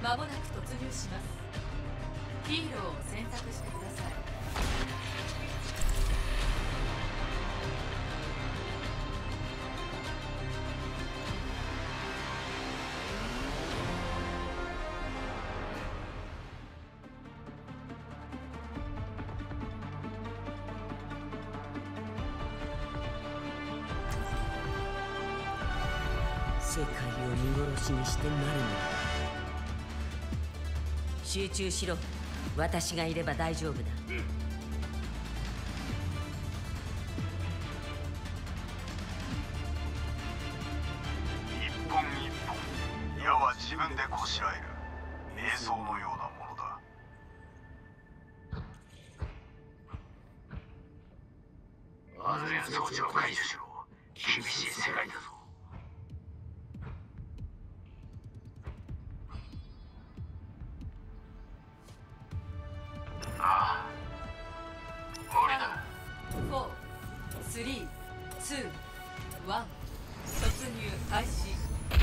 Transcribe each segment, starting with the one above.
間もなく突入します。ヒーローを選択してください。 世界を見殺しにしてなるのだ。集中しろ。私がいれば大丈夫だ。 一本一本矢は自分でこしらえる。瞑想のようなものだ。安全装置を解除しろ。厳しい世界だぞ。 3、2、1、突入開始。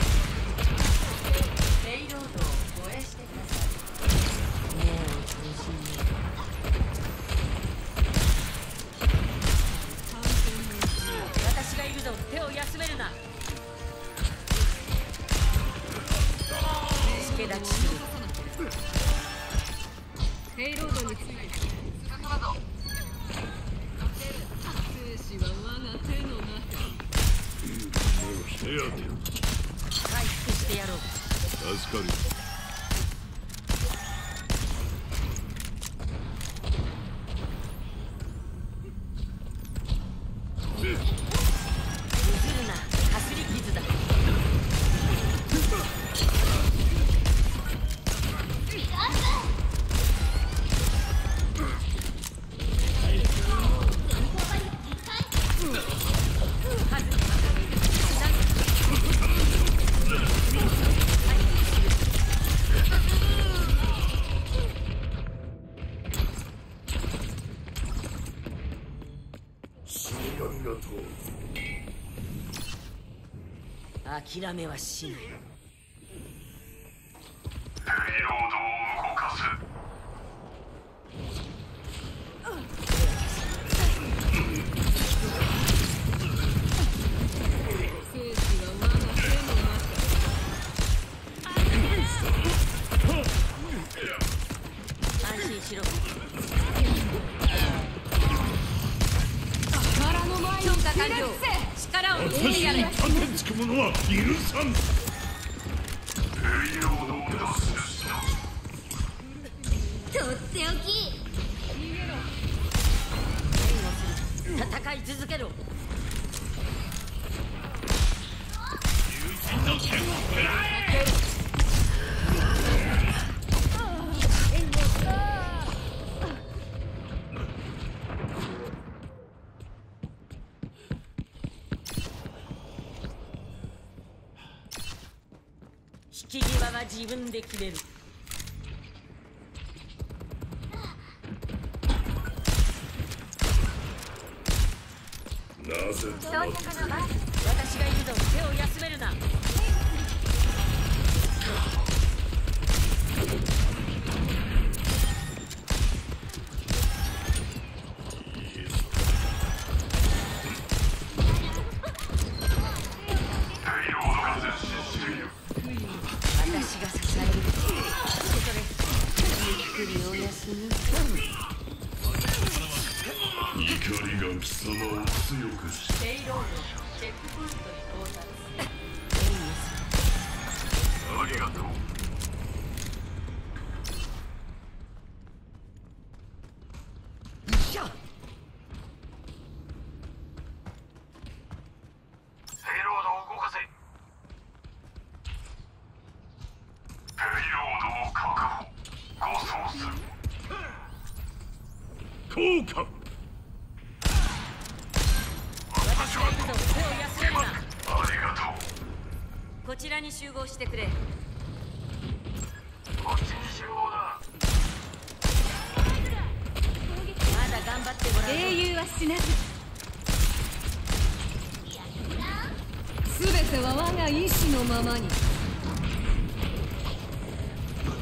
ペイロードを護衛してください。 ねえ、お調子に。私がいるぞ。手を休めるな。助立ちする。 ペイロードについて手当てを回復してやろう。 助かる。 譲るな。かすり傷だ。諦めはしない。 ペイロードを動かす。 生死は我が手の中。 安心しろ。 力の前に強化完了。力を見せてやれ。 私に盾つく者は許さん。 ペイロードを出す。 とっておき。 戦い続けろ。 友人の剣を食らえ。 引き際は自分で決める。 なぜ止まっている。 私がいるぞ。手を休めるな。私が支える。それゆっくりお休み。 怒りが貴様を強くし。 ペイロードチェックポイントに到達。 ありがとう。 しゃ。 ペイロードを動かせ。ペイロードを確保。護送する。 効果。 私がいるぞ。手を休めるな。 ありがとう。 こちらに集合してくれ。 こっちに集合だ。 まだ頑張ってもらうぞ。 英雄は死なず。すべては我が意志のままに。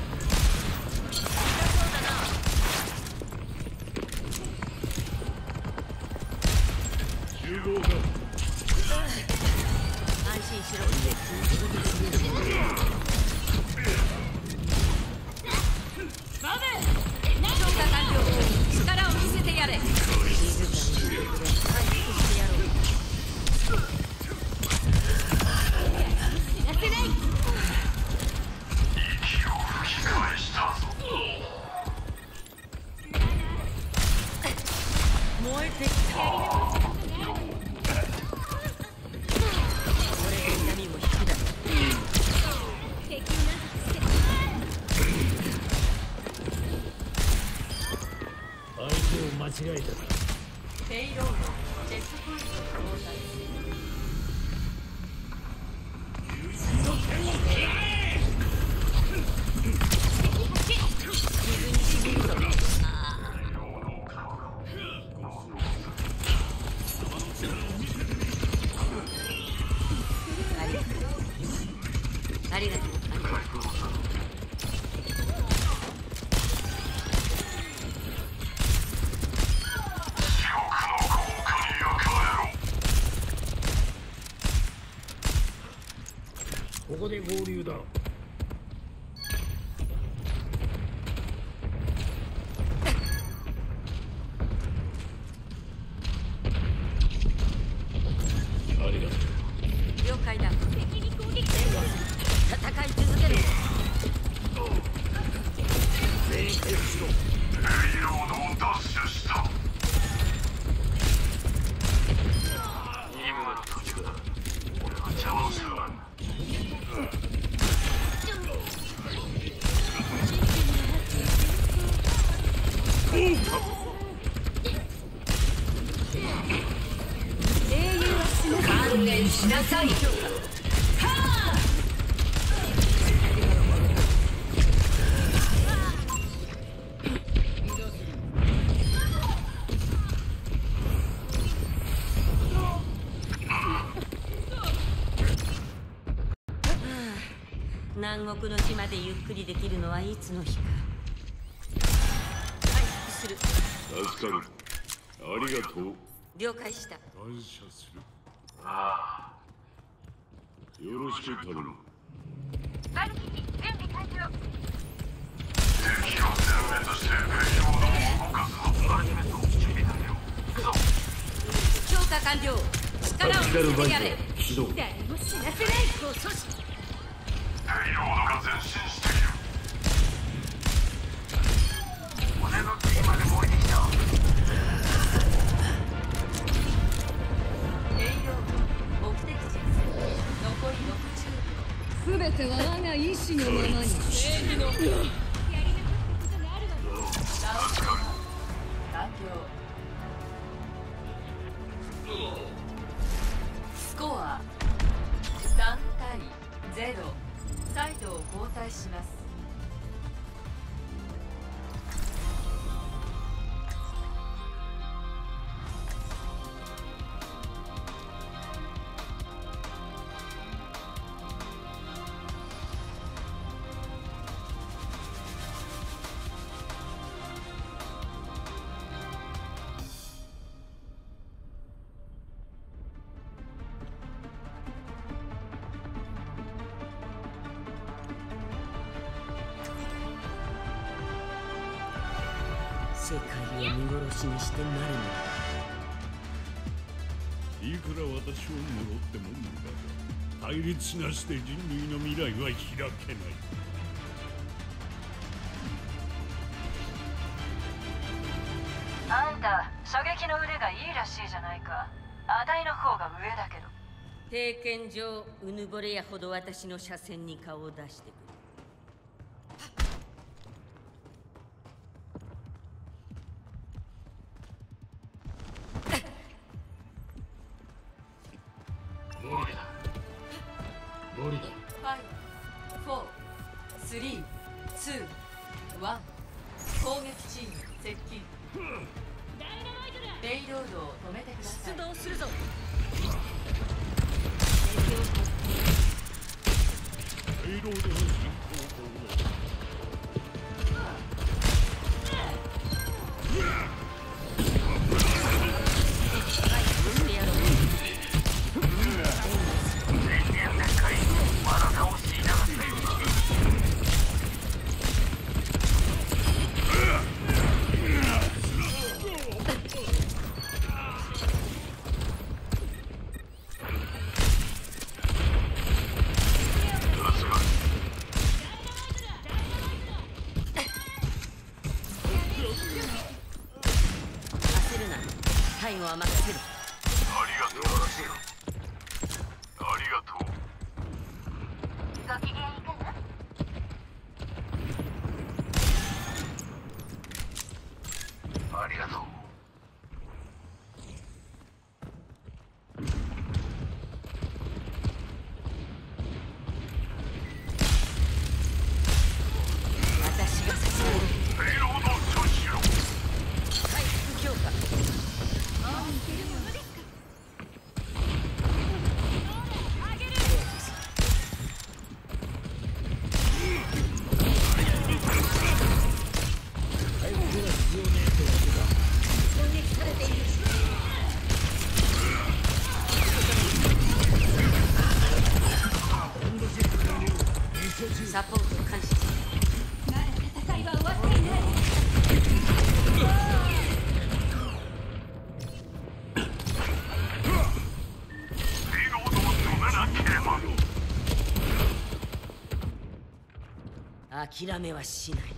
しろ。 バブ強化完了。力を見せてやれ。 静かにしてくれ。回復してやろう。 やってない。 息を吹き返したぞ。 燃えてきた。これで痛みも引くだろう。 敵な相手を間違えた。 ペイロードチェックポイントを交代する。 水に沈むぞ。ありがとう。 ここで合流だ。ありがとう。 了解だ。 敵に攻撃。 戦い続ける。 全員回復しろ。 ペイロードを奪取した。任務の途中だ。俺は邪魔をするな。 観念しなさい。 南国の島でゆっくりできるのはいつの日か。回復する。 助かる。ありがとう。 了解した。 感謝する。 あよろしく頼む。 敵を全滅してペイロードを動かすアニメと準備だよ。 強化完了。力を見せてやれ。 起動。 誰も死なせない。ご阻止。 ペイロードが前進している。俺の次まで燃えてきた。 ペイロード目的地残り60秒。 すべては我が意志のままに。正義の。やり残したことがあるわ。 完了。スコア3対0。サイドを交代します。 世界を見殺しにしてなるのだ。 いくら私を呪っても無駄だ。対立なしで人類の未来は開けない。 あんた射撃の腕がいいらしいじゃないか。あたいの方が上だけど。 経験上うぬぼれやほど私の車線に顔を出してくる。 無理だ。 5、4、3、2、1。攻撃チーム接近。ペイロードを止めてください。 出動するぞ。 ペイロードの進行法を。 してやろう。 は任せる。 ありがとう。ありがとう。 ご機嫌いかが？ ありがとう。 私が支える。 ペイロード処理しろ。 回復強化。サポート感謝。 まだ戦いは終わっていない。 ペイロードを止めなければ。 諦めはしない。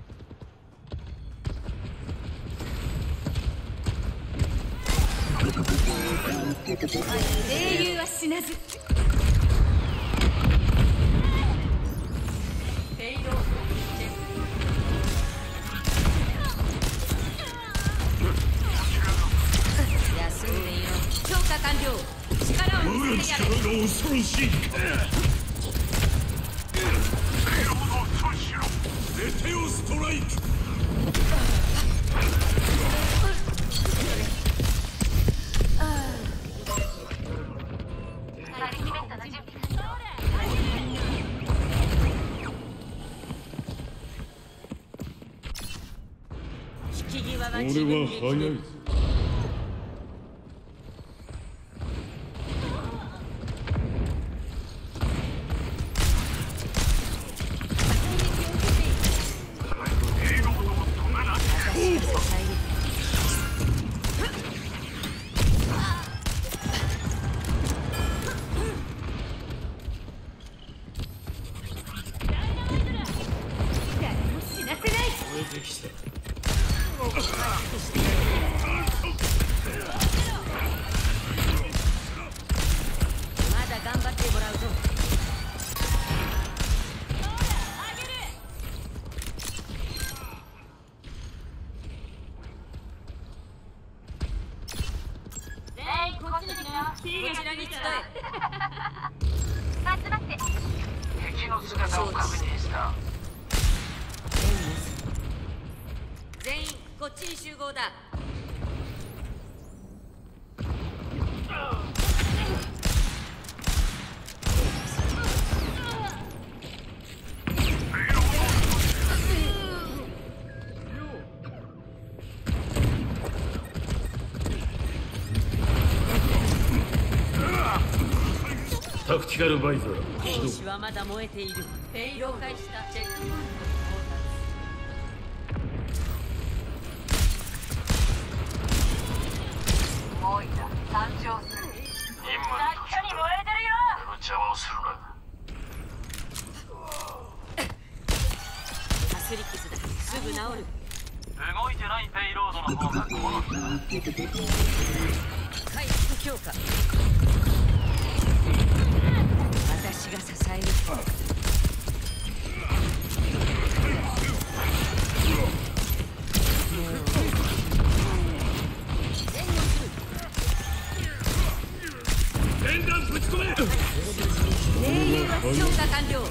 英雄は死なず。 ペイロードチェッ休んでいろ。強化完了。力を我が見せてやれ。 力が恐ろしいか。 ペイロードを処理しろ。 メテオストライク。 アルティメットの準備完了。 引き際は俺自分はで決める。 早い。 ペイロードを止めなければ。 私が支える。 誰も死なせない。 超えてきた。 まだ頑張ってもらうぞ。 全員こっちに来よ。 こちらに伝え。 集まって。 敵の姿を確認した。 全員こっちに集合だ。 タクティカルバイザー起動。 兵士はまだ燃えている。 ペイロード了解した。 チェックポイントもういた。参上する。 任務真っ赤に燃えてるよ。 俺の邪魔をするな。 かすり傷だ。すぐ治る。 動いてないペイロードの方が好みだ。 回復強化。私が支える。 連弾ぶち込め。 英雄は強化完了。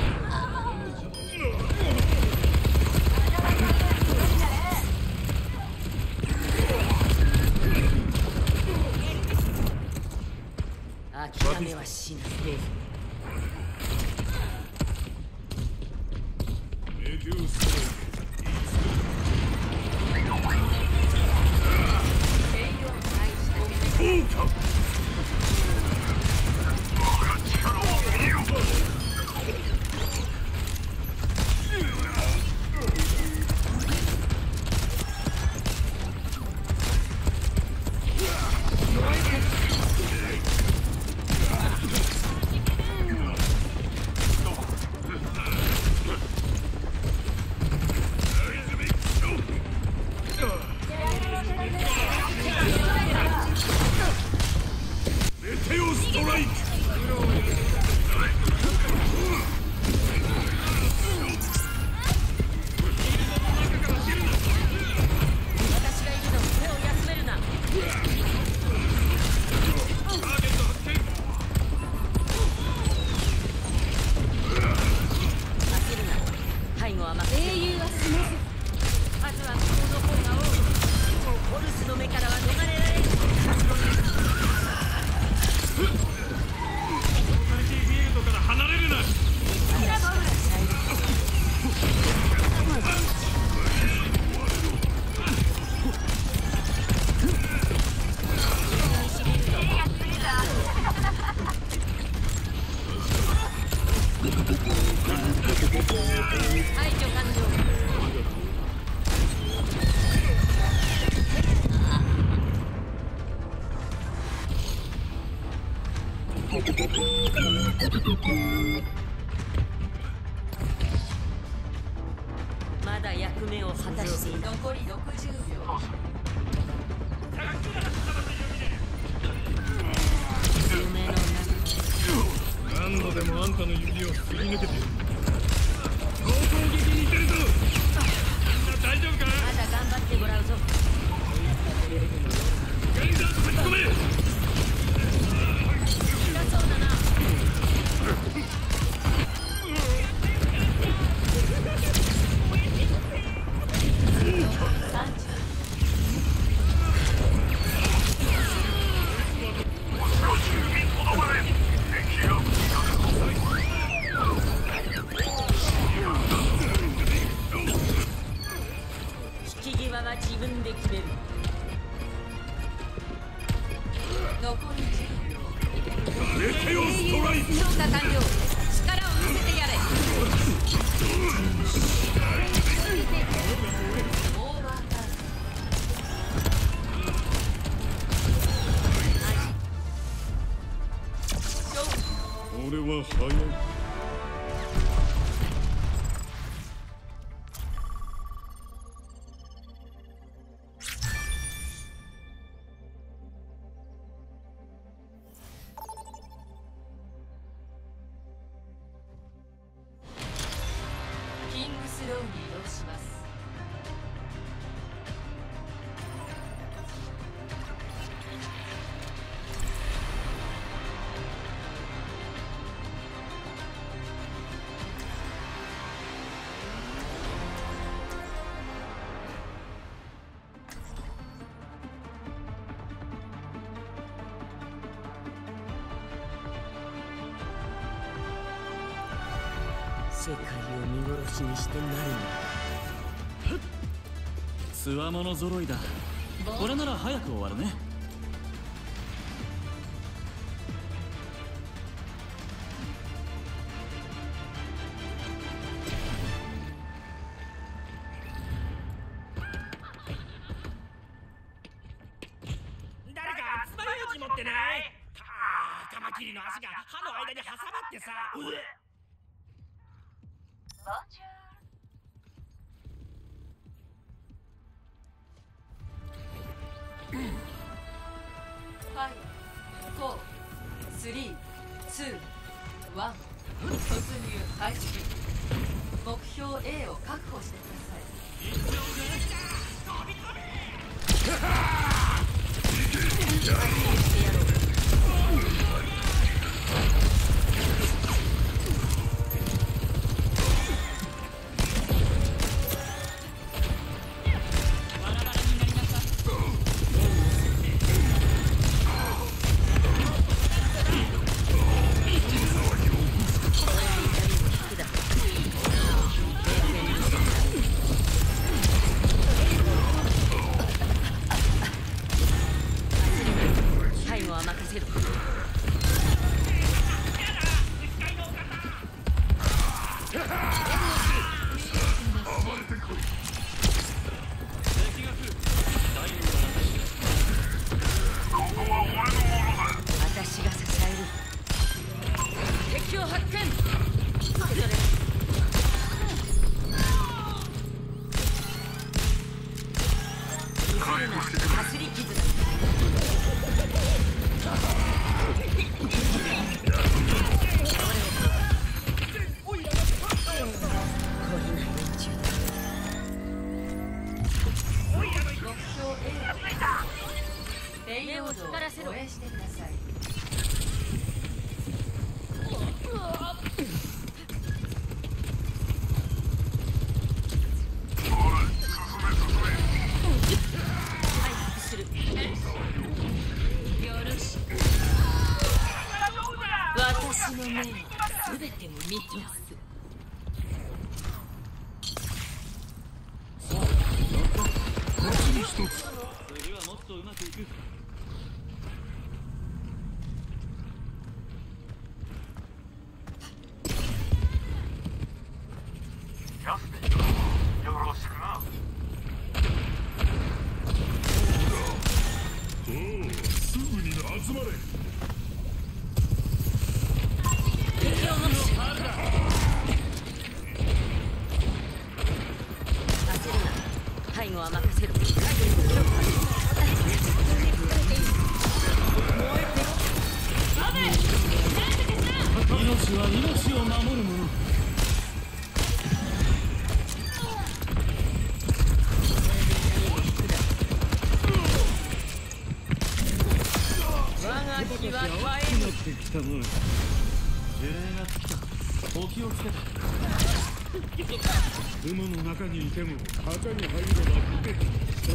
諦めはしない。 メテオストライク。効果。 任せる。 英雄は済ませ数は向こうの方が多い。ホルスの目からは逃れられん。 マルティフィールドから離れるな。 排除完了。まだ役目を果たしていない。 残り60秒。 夢の中。 何度でもあんたの指をすり抜けて総攻撃に出るぞ。みんな大丈夫か。 まだ頑張ってもらうぞ。 ガンダーぶち込め。 痛そうだな。引き際は自分で決める。 残り10秒。 メテオストライク。 強化完了。力を見せてやれ。オーバータイム。 俺は早い。 キングスローに移動します。 世界を見殺しにしてなるの。 つわもの揃いだ。これなら早く終わるね。 誰か爪楊枝持ってない？カマキリの足が歯の間に挟まってさ。 ボンジュール。 5、4、3、2、1。突入開始。目標 A を確保してください。 最後は任せる。私が支える。敵を発見。それ見せるな、かすり傷だ。 ペイロードを護衛してください。 全てを見通す。 次はもっとうまくいく。 ジャスティンよろしくな。 すぐに集まれ。 敵を持つ。焦るな。背後は任せる。 命は命を守るもの。 我が火は絶なってきたな。 呪霊が来た。お気をつけて。 雲の中にいても墓に入れば無敵。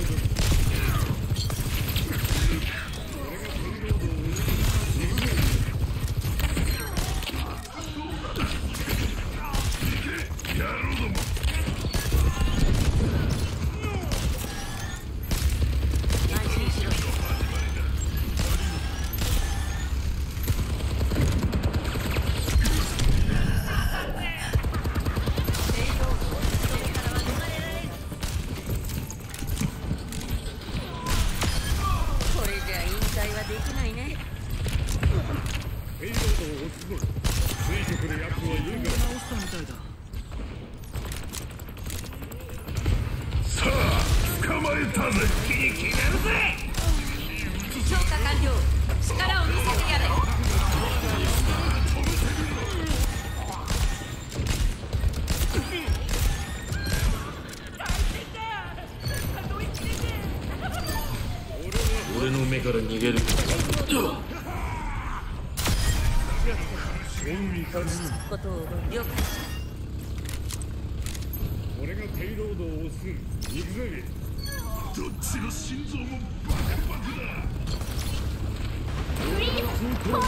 俺の目から逃げる。 ことを了解。 俺がペイロードを押す。行くぜ。どっちの心臓もバクバクだ。 手を休めるな。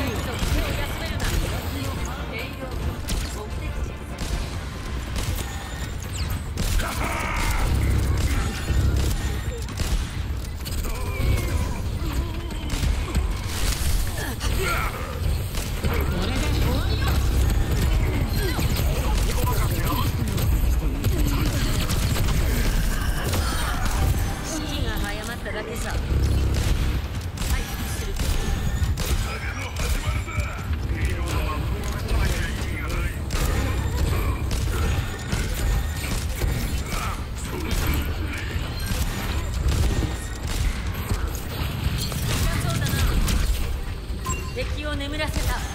敵を眠らせた。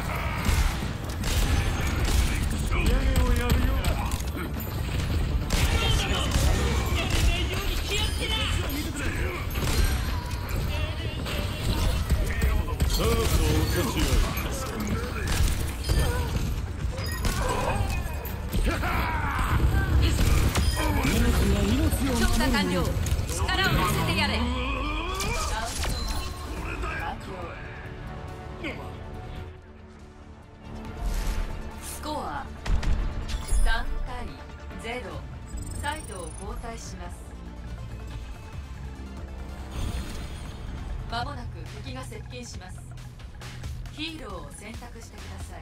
調査完了。力を見せてやれ。 スコア3対0。サイドを交代します。まもなく敵が接近します。ヒーローを選択してください。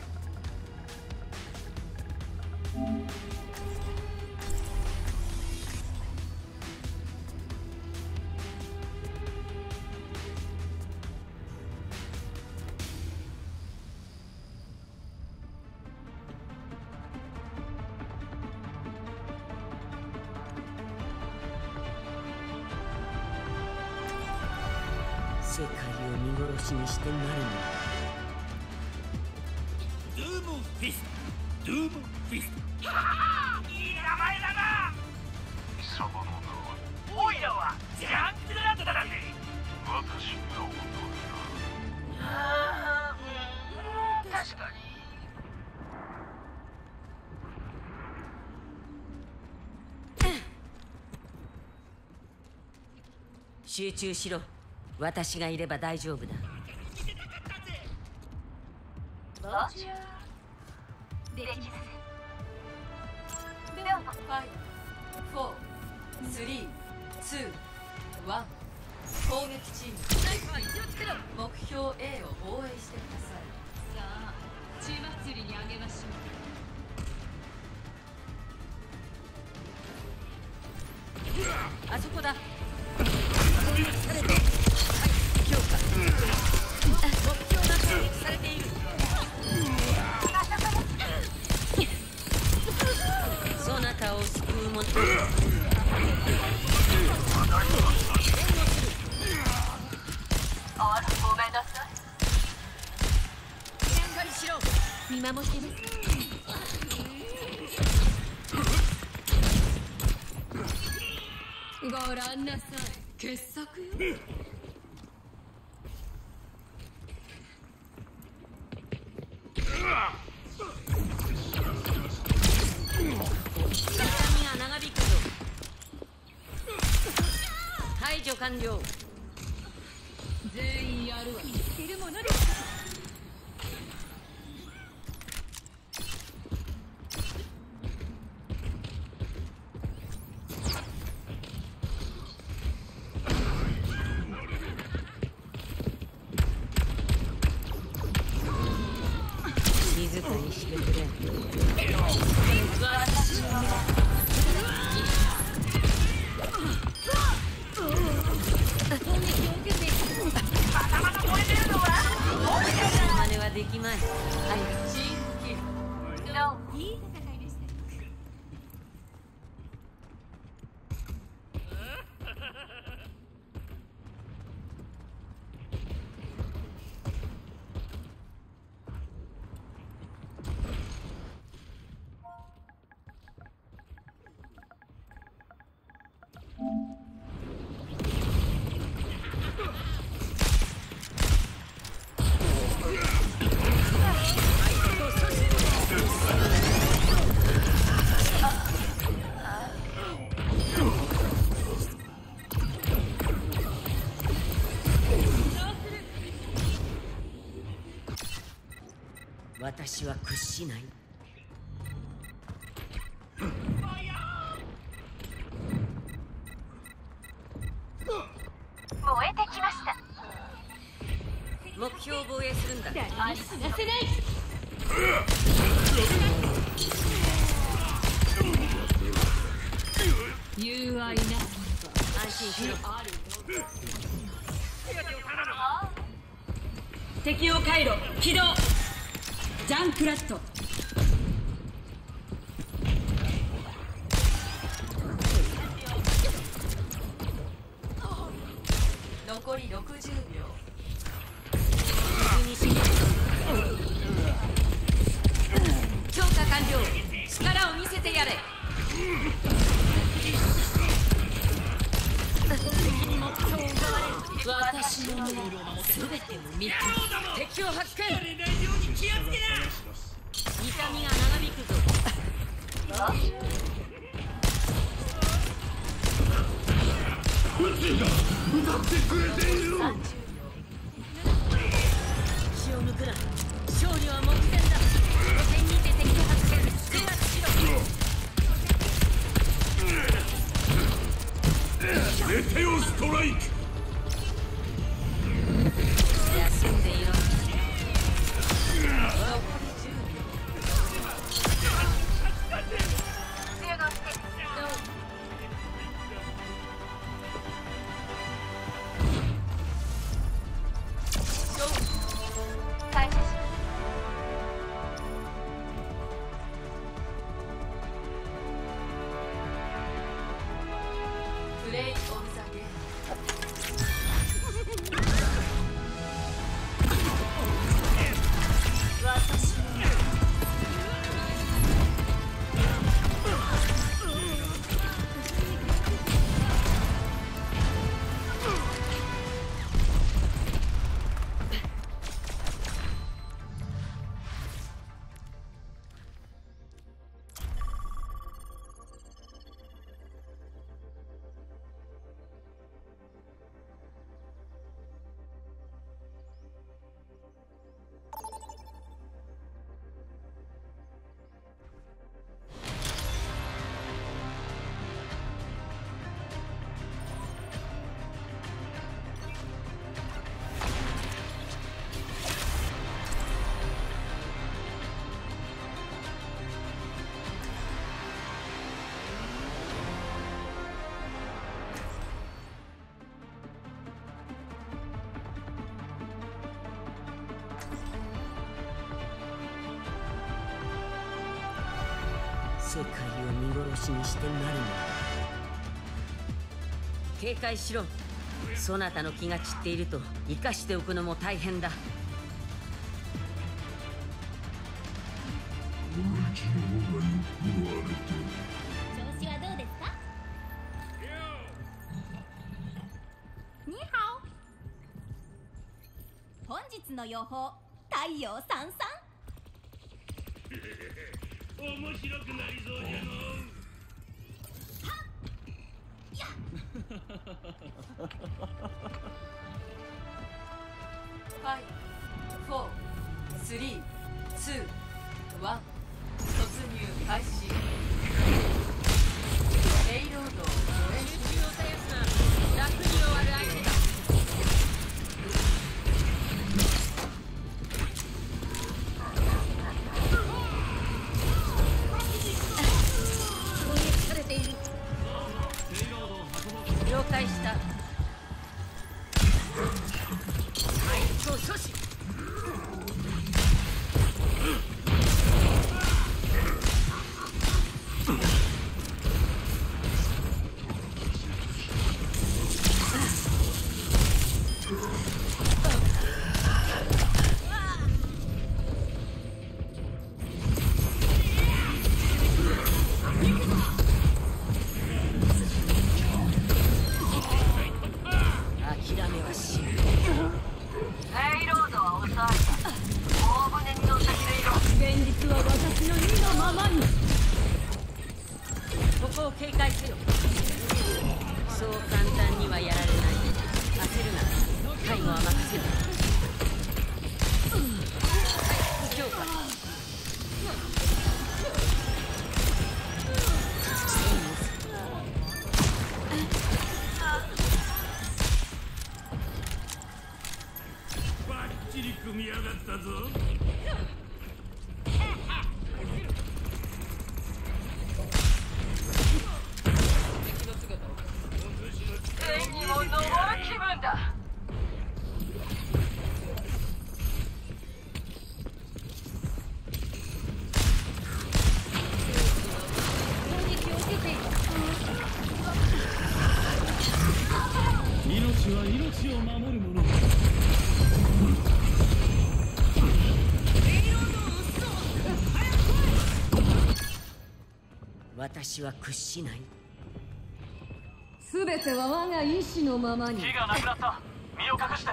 世界を見殺しにしてなるの。 ドゥームフィスト、ドゥームフィスト。ははー、いい名前だな。 貴様の名は。 オイラはジャンクラッドだね。 私が踊るな。 ああ、確かに。 集中しろ。私がいれば大丈夫だ。 どちらできません。 5、4、3、2、1。攻撃チーム、スナイパー気をつけろ。目標 A を防衛してください。 さあ血祭りにあげましょう。 あそこだ。されて、はい、強化。目標が攻撃されている。そなたを救うもの。 あら、ごめんなさい。 しっかりしろ。見守ってます。 ご覧なさい、傑作よ。 痛みが長引くぞ。排除完了。 全員やるわ。いるものです。 静かにしてくれ。真似はできまい。はい。 チームキル。 ノー。 いい戦いでした。 私は屈しない。 燃えてきました。 目標を防衛するんだ。 誰に死なせない。友愛なき安心しろ。 敵を回路起動。ジャンクラット。 残り60秒。 強化完了。力を見せてやれ。私の目全てを見て。敵を発見。痛みが長引くぞ。 歌ってくれている。 気を抜くな。勝利は目前だ。路線にて敵を発見。制圧しろ。 メテオストライク。 休んでいろ。 開始します。 世界を見殺しにしてなるもの。警戒しろ。そなたの気が散っていると生かしておくのも大変だ。 調子はどうですか？にハオ。本日の予報、太陽さんさん。 面白くなりそうじゃのう。 5、4、3、2、1、突入開始。レイロードを応援し集中を絶やすな。楽に終わる相手だ。攻撃されている。了解した。はい、今日阻止。諦めはしない。 レイロードは抑えた。大船に乗ったきでいろ。 現実は私の意のままに。 ここを警戒せよ。そう簡単にはやられない。焦るな。最後は任せる。はい、強化。 バッチリ組み上がったぞ。 敵の姿を天にも昇る気分だ。 攻撃を受けている。 命は命を守るもの。 私は屈しない。 すべては我が意志のままに。 火がなくなった。身を隠して。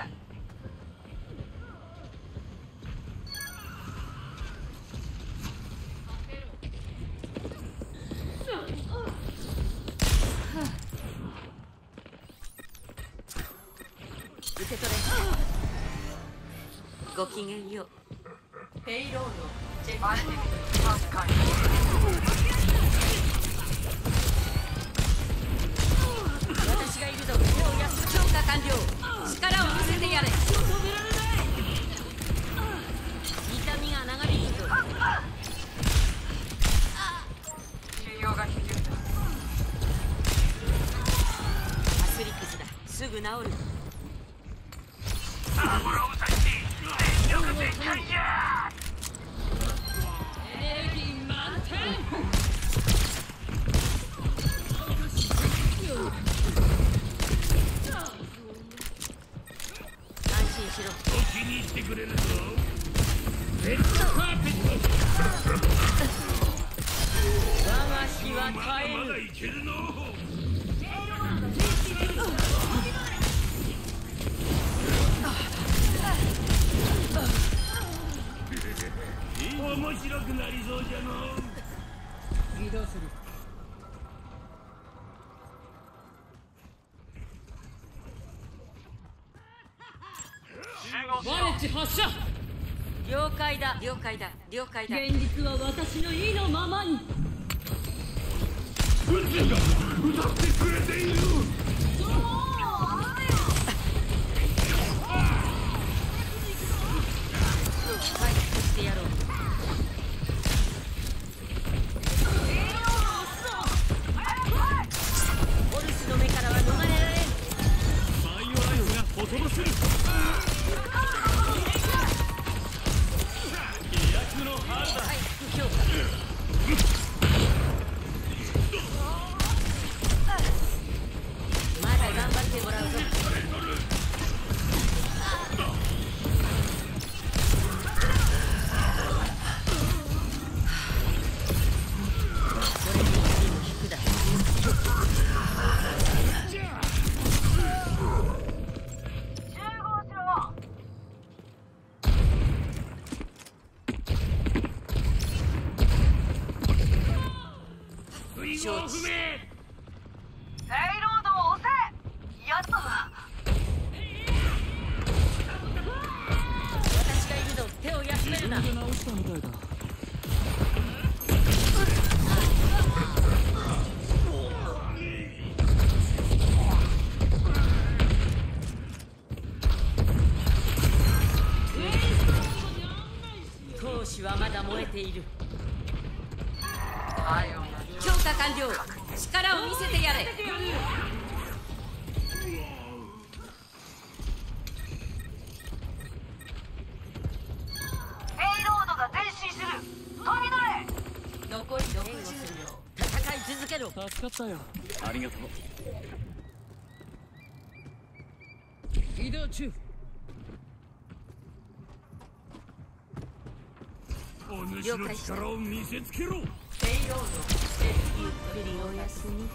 受け取れ。ごきげんよう。 ペイロードチェック。 バレてみる。確かに。 私がいるぞ。手を休む。強化完了。力を見せてやれ。痛みが流れるぞ。 治療が必要だ。 アスリクスだ。すぐ治る。 アムロウサシ全力全開じゃ。 エネルギー満点。 安心しろ。 気に入ってくれるぞ。レッドカーペット。 我が死はまだ耐えまだる。 いけるの。面白くなりそうじゃの。 移動する。 集合しよワレッジ発射。 了解だ。了解だ。了解だ。 現実は私の意のままに。 宇宙が歌ってくれている。 回復してやろう。オルスの目からは逃れられん。 バイオライフがほとばしる。飛躍の春だ。 回復強化。 不明。 ペイロードを押せ。やっと。 私がいるの手を休めるな。 自分で直したみたいだ。 闘志はまだ燃えている。 強化完了。力を見せてやれ。 ペイロードが前進する。飛び乗れ。 残り60秒。 戦い続けろ。 助かったよ。ありがとう。 移動中。 お主の力を見せつけろ。 ペイロード。 ゆっくりお休み。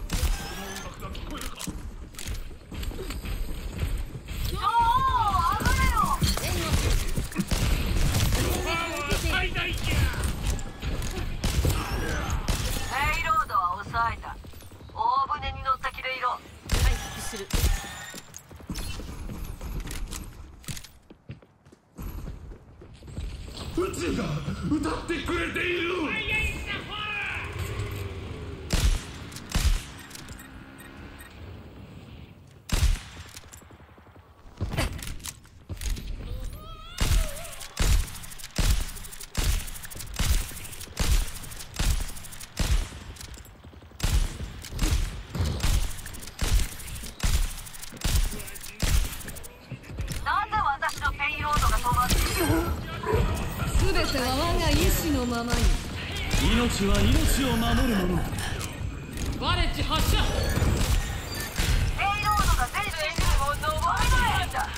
おお、危ねよ。 最大じゃ。 ペイロードは抑えた。大船に乗った気でいろ。 回復する。 宇宙が歌ってくれている。 なぜ私のペイロードが止まっている。 すべては我が意志のままに。 命は命を守るもの。 バレッジ発射。 ペイロードが前進する。もう登れないんだ。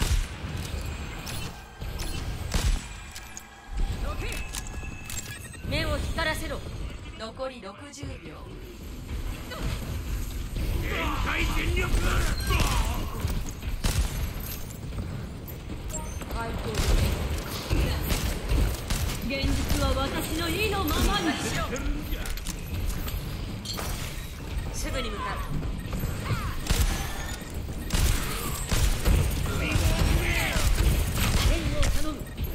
目を光らせろ。 残り60秒。 大全力。 現実は私の意のままに。 すぐに向かう。援護を頼む。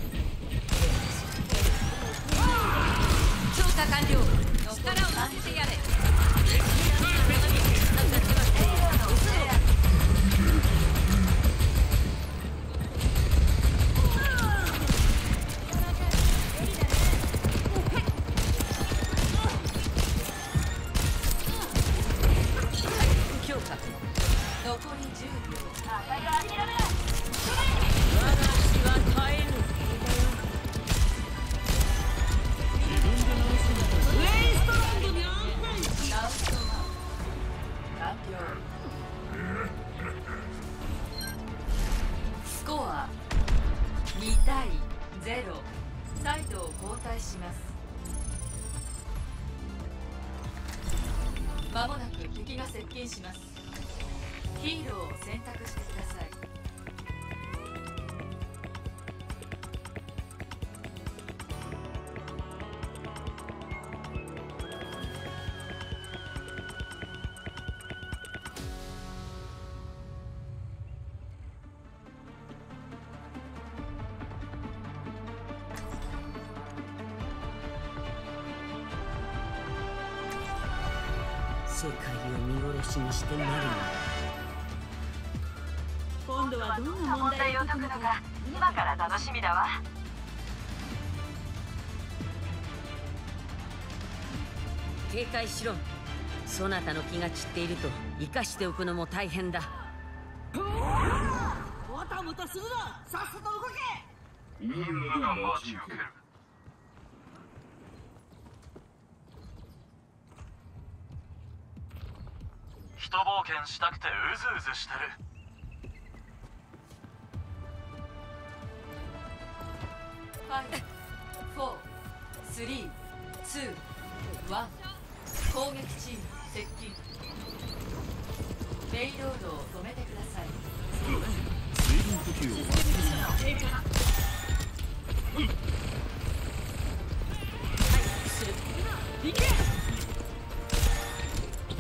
強化完了。力を見せてやれ。 強化。 残り10秒。 我が死は絶えぬ。 ウェイストランドに安泰。 ラウンド1完了。スコア2対0。サイドを交代します。まもなく敵が接近します。ヒーローを選択してください。 世界を見殺しにしてなるな。今度はどんな問題を解くのか。 今から楽しみだわ。 警戒しろ。そなたの気が散っていると生かしておくのも大変だ。 もたもたするな。さっさと動け。 任務が待ち受ける。 一冒険したくてうずうずしてる。 5、4、3、2、1。攻撃チーム接近。ペイロードを止めてください。 水分補給を忘れずに。 回復する。 行け。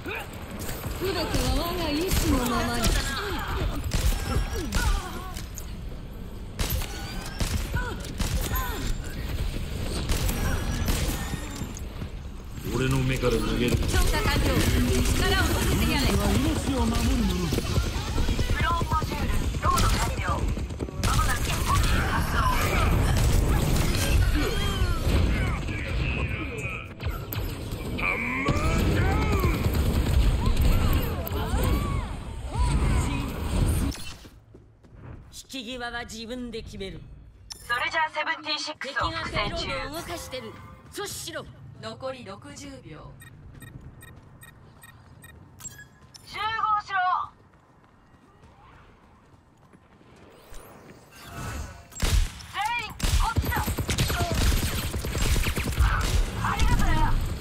全ては我が意志のままに。 俺の目から逃げる。 強化完了。力を乗せてやれ。 命を守るもの。 クローンモジュールロード完了。まもなく本気発動。 引き際は自分で決める。 それじゃあ76 敵をがペイロ苦戦中。 ードを動かしてる。阻止しろ。 残り60秒。 集合しろ。全員こっちだ。ありがとうよ。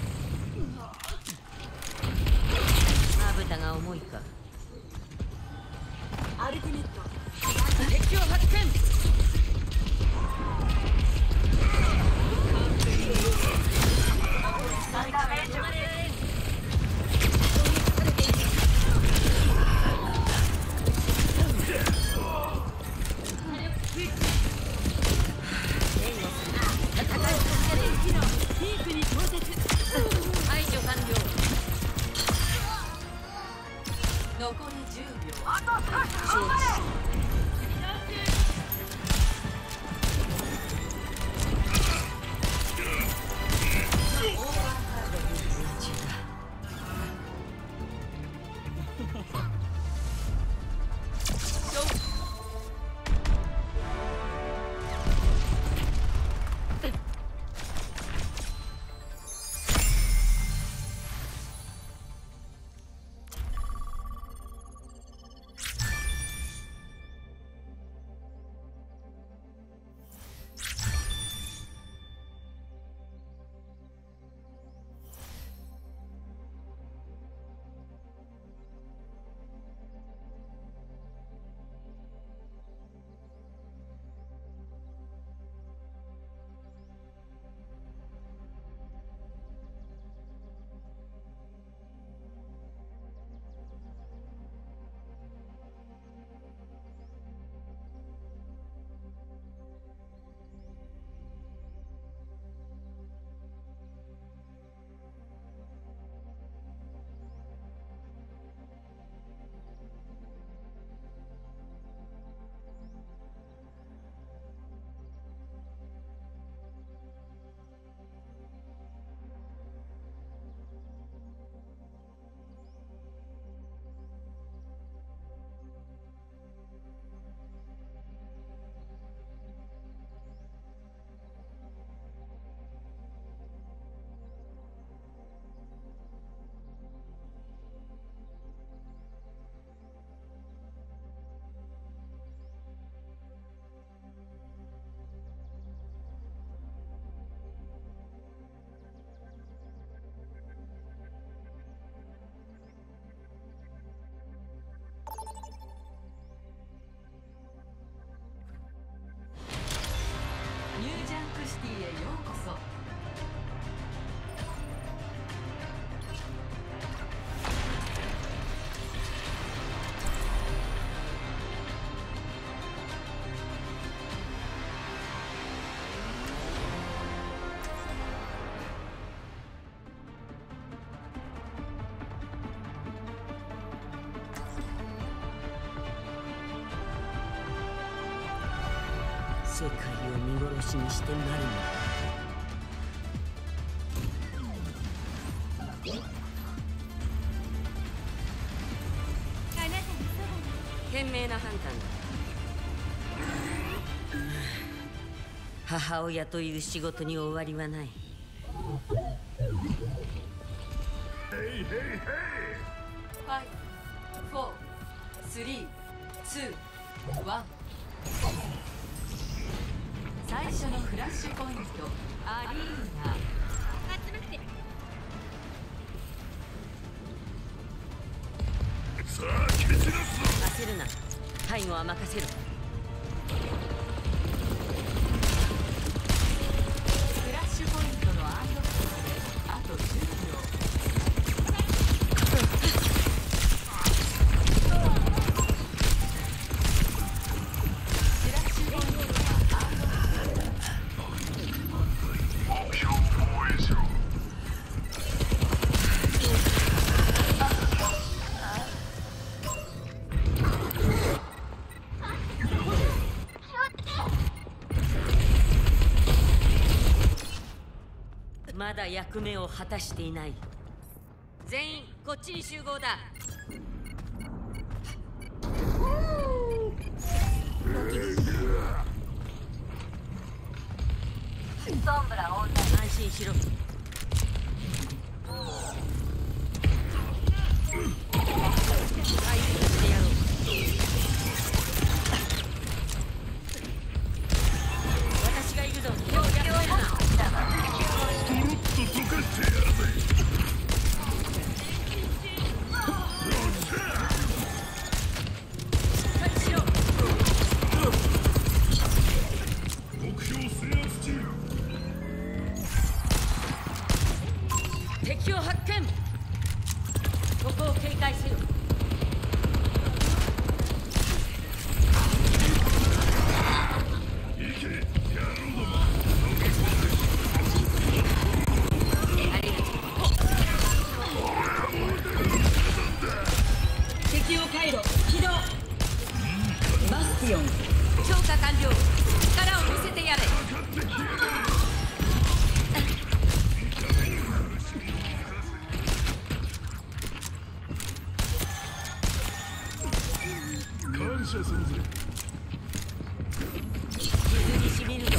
まぶたが重いか。アルティメット。敵を発見。 ダメージをピークに到達。排除完了。 残り10秒。 あと少し踏ん張れ。 ニュージャンクシティへようこそ。 世界を見殺しにしてなるの。賢明な判断だ。母親という仕事に終わりはない。 5、4、3、2、1。最初のフラッシュポイント、アリーナ。 焦るな。背後は任せる。 フラッシュポイントのアンロックまであと10秒。 まだ役目を果たしていない。全員こっちに集合だ。 ソンブラオンライン。 安心しろ。はいしてやろう。私がいるぞ。手を休めるな。 とろっと溶かしてやるぜ。 しっかりしろ。 目標制圧中。 敵を発見。ここを警戒せよ。 行け、野郎ども。 ありがとう。敵を回路起動。バスティオン強化完了。力を見せてやれ。 感謝するぜ。 傷にしみるぞ。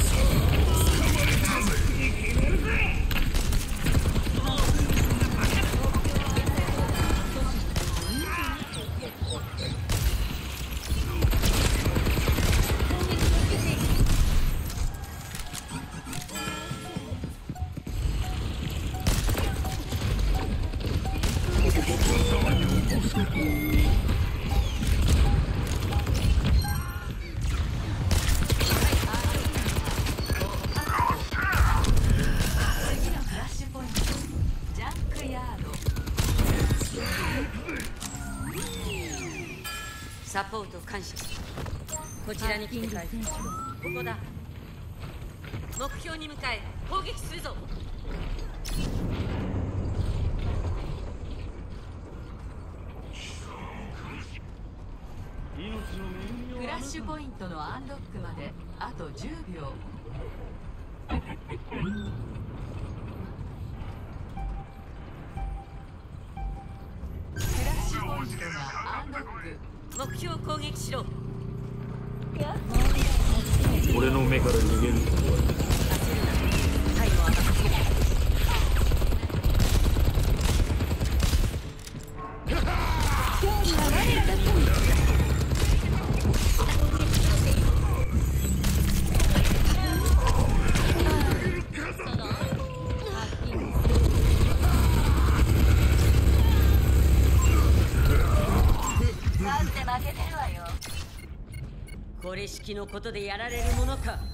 サポート感謝。こちらに来て返す。ここだ。目標に向かえ攻撃するぞ。 クラッシュポイントのアンロックまであと10秒。クラッシュポイントがアンロック。 目標攻撃しろ。 俺の目から逃げるとは。 焦るな。タイムを当たせる。 なんで負けてるわよ。 これ式のことでやられるものか。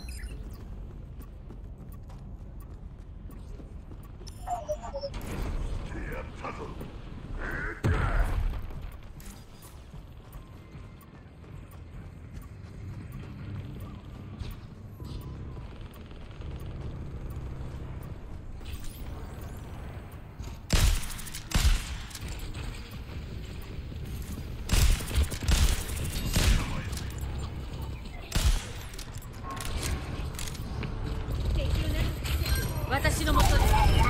私のもとで。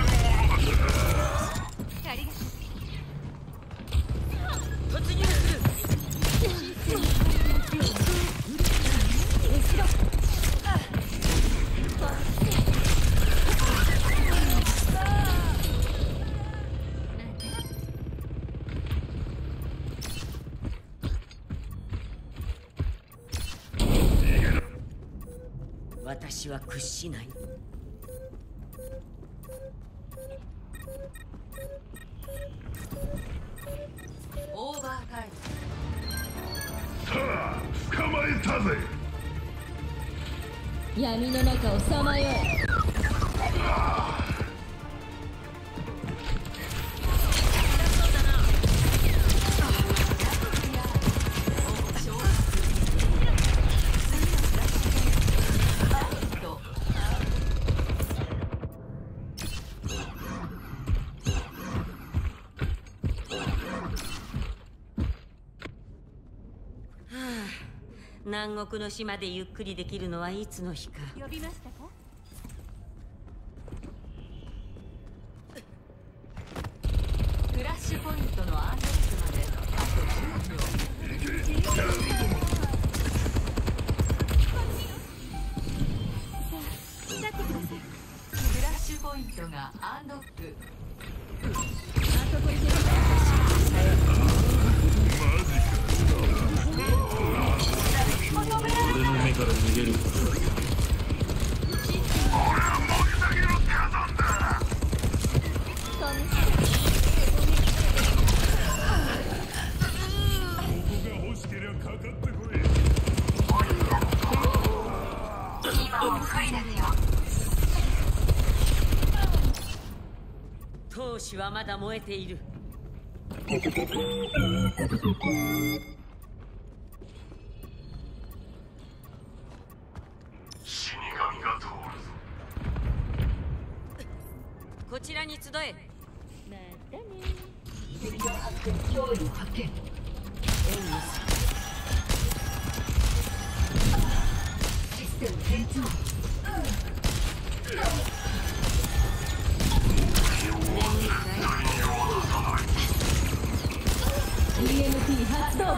突入する。私は屈しない。 オーバータイム。 さあ、捕まえたぜ。 闇の中をさまよえ。 南国の島でゆっくりできるのはいつの日か。 呼びましたか？ がアンドック。 俺の目から逃げることだ。 闘志はまだ燃えている。 死神が通るぞ。 こちらに集え。 またね。 脅威を発見。システム変調。 EMP 発動。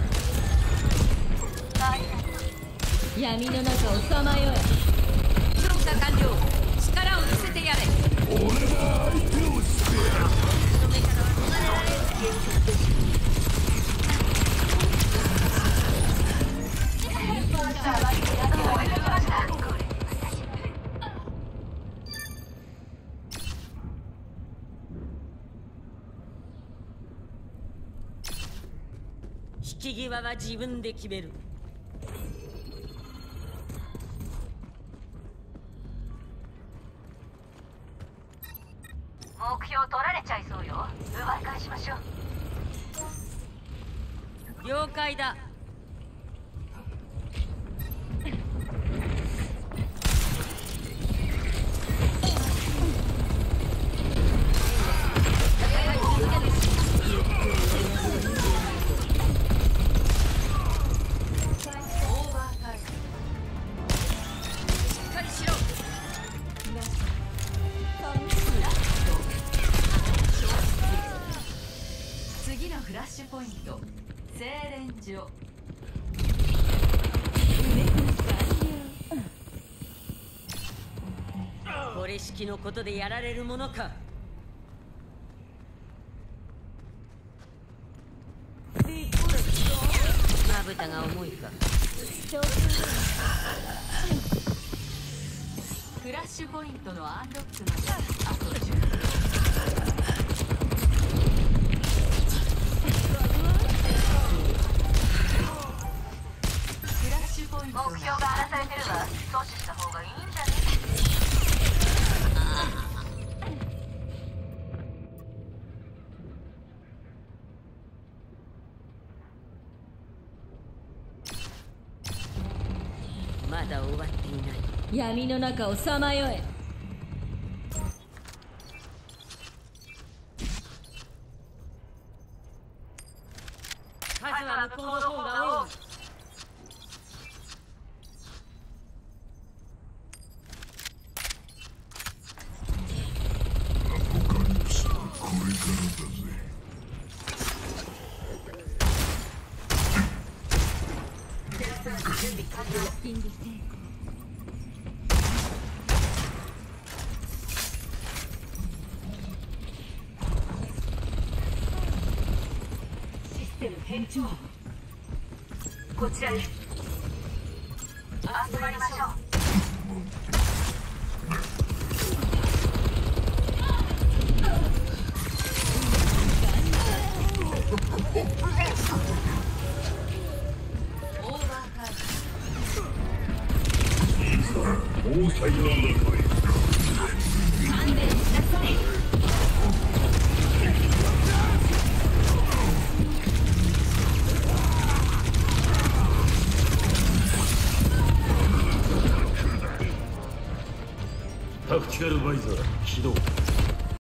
闇の中をさまよえ。 調査完了。力を見せてやれ。 俺が相手をしてやる。 引き際は自分で決める。 目標取られちゃいそうよ。奪い返しましょう。 了解だ。 次のフラッシュポイント、精錬所。 これ式のことでやられるものか。まぶたが重いか。 フラッシュポイントのアンロックまであと10分。フラッシュポイントが目標が荒らされてるわ。阻止した方がいいんじゃね。 まだ終わっていない。 闇の中をさまよえ。 数は向こうの方が多い。 システム変調。こちらに集まりましょう。 オーバーカー大才なんだ。タクティカルバイザー起動。